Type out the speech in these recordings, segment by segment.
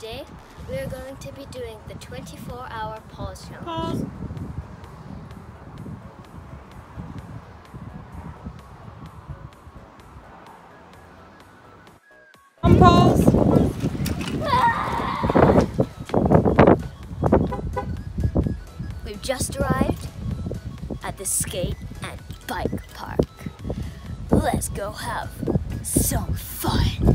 Today we are going to be doing the 24-hour pause challenge. Pause. Pause. We've just arrived at the skate and bike park. Let's go have some fun.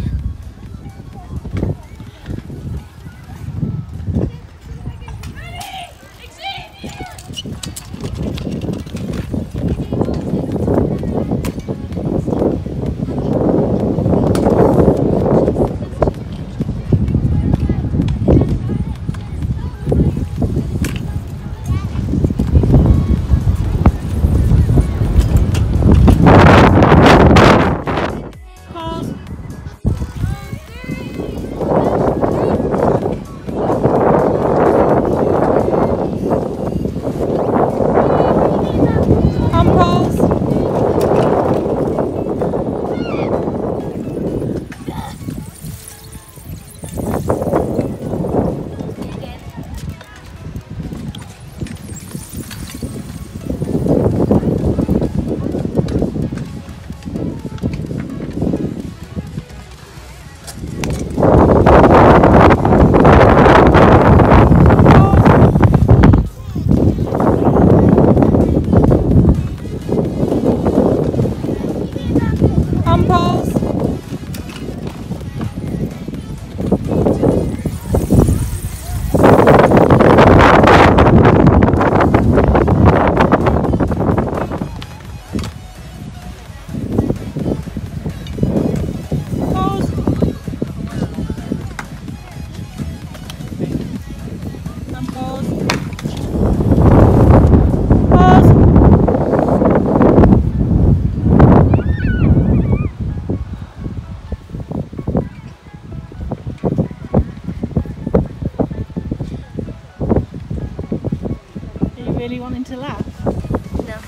Really wanting to laugh? No.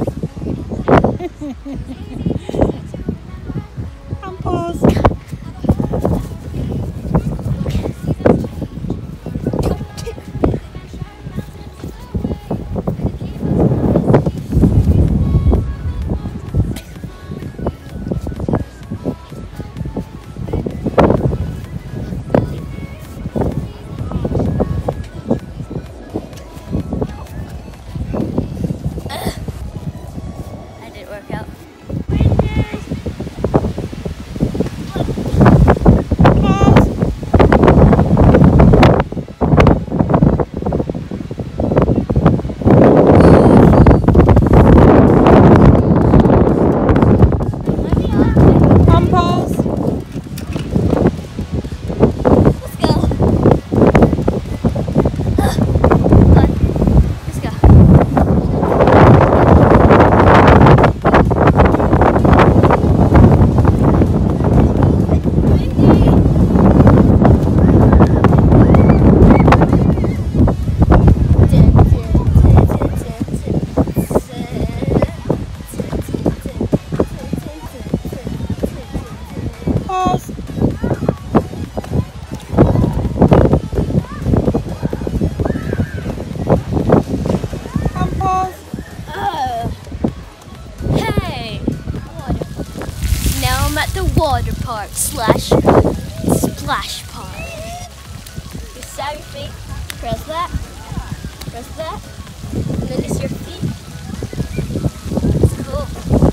And pause. Water park / splash park. You stab your feet, press that, and then it's your feet. It's cool.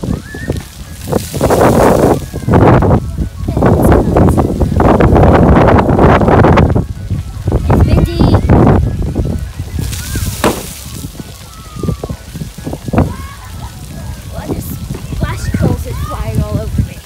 It's windy. What is splash coals is flying all over me.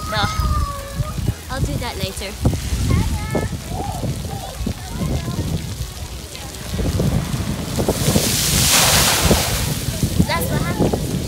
No. I'll do that later. That's what happened.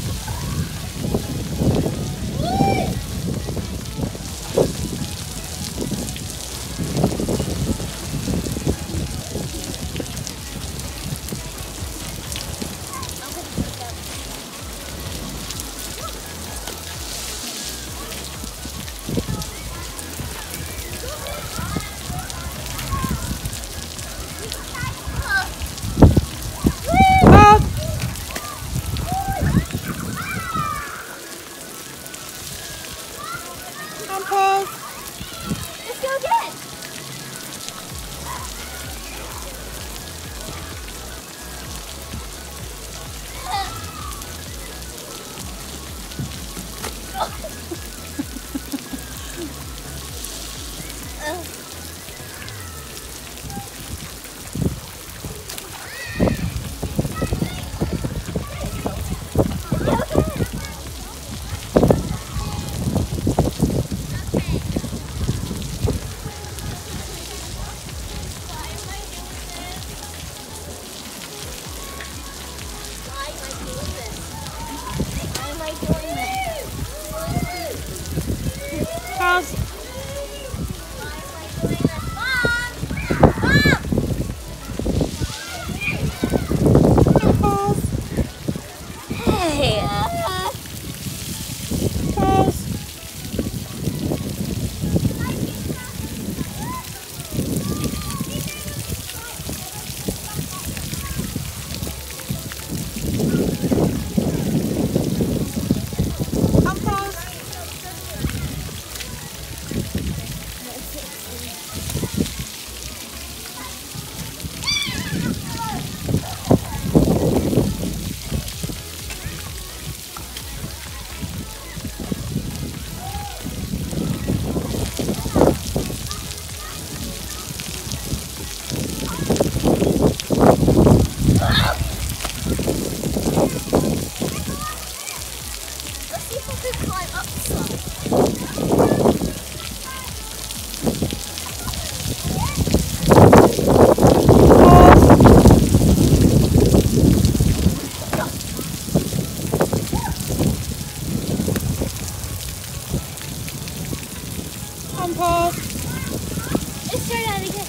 Let's go again. Let's try that again.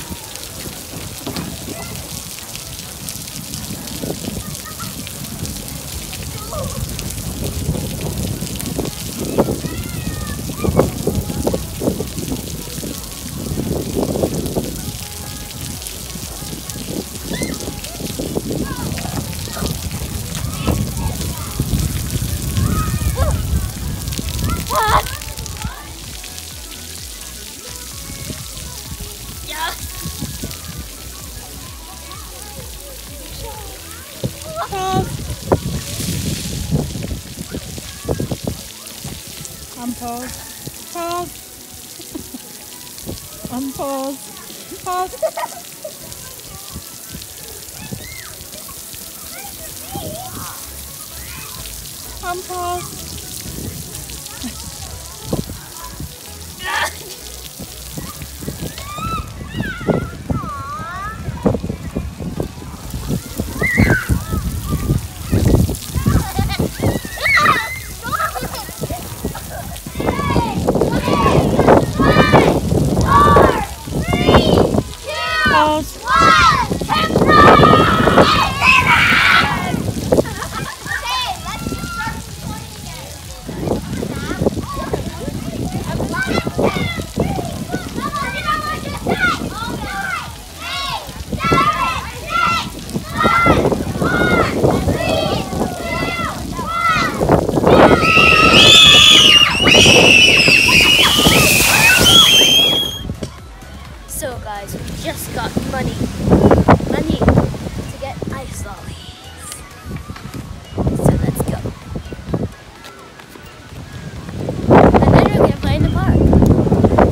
Unpause. Pause. Unpause. Pause. Unpause. So guys, we just got money to get ice lollies. So let's go. And then we're gonna play in the park.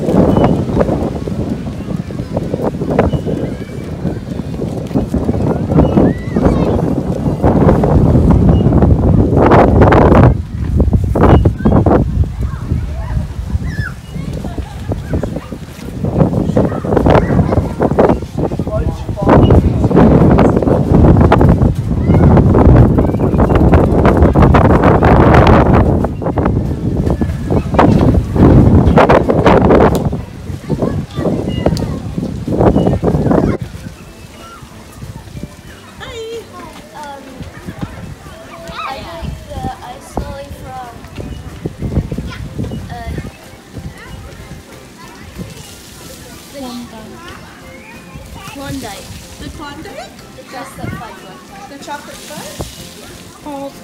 Klondike. The Klondike? The chocolate fudge one. The chocolate fudge? Pause.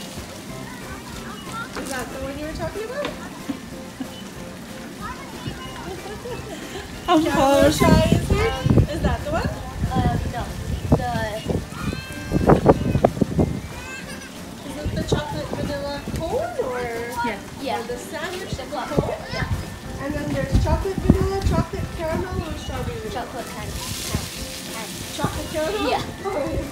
Is that the one you were talking about? Pause. Is that the one? No. Is it the chocolate vanilla cone or? Yeah. Or the sandwich The cone? cone. Yeah. And then there's chocolate vanilla, chocolate caramel, or strawberry vanilla? Chocolate candy. Chocolate caramel? Yeah. Okay.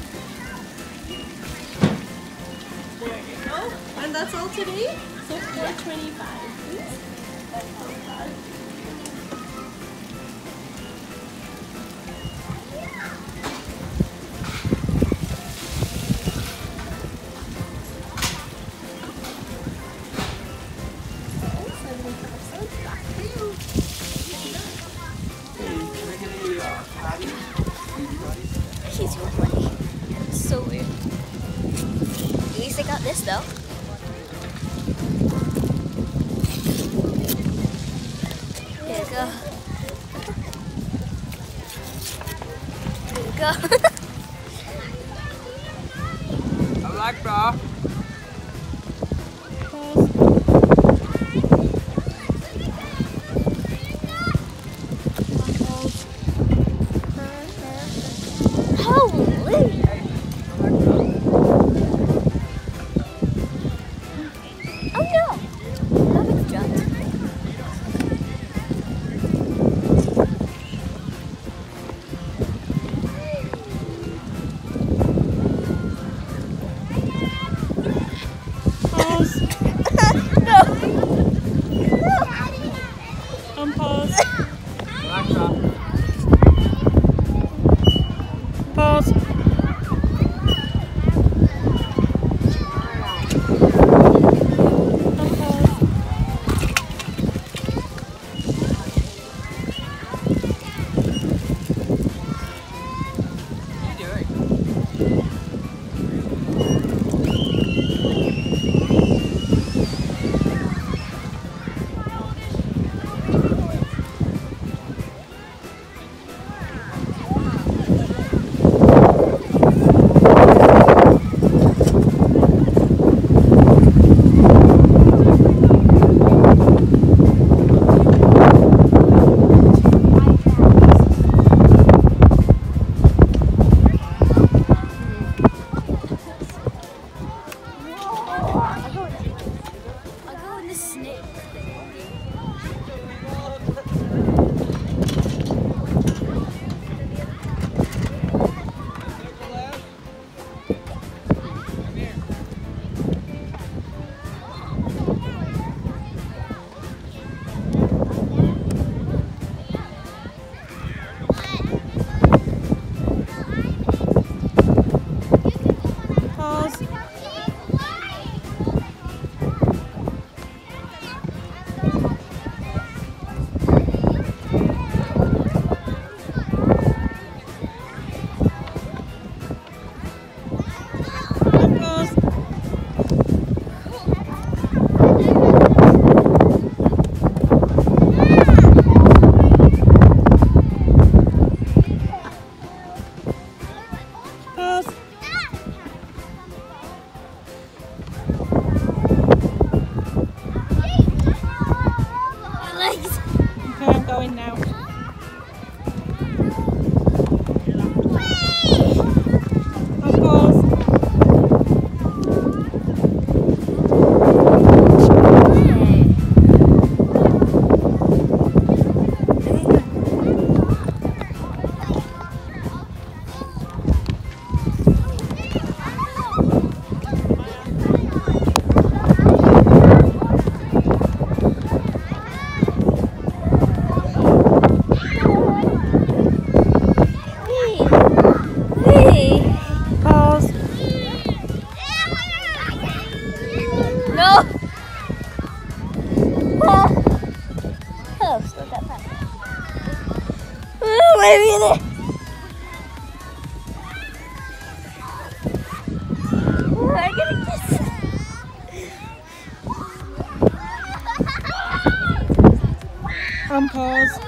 There you go. And that's all today? So $4.25, please. She's so funny. So weird. At least I got this though. Here you go. Here you go. I like that. Holy! Oh no! That was jumped. Pause. No! Unpause. I like that. Pause. going now. Of course. Pause.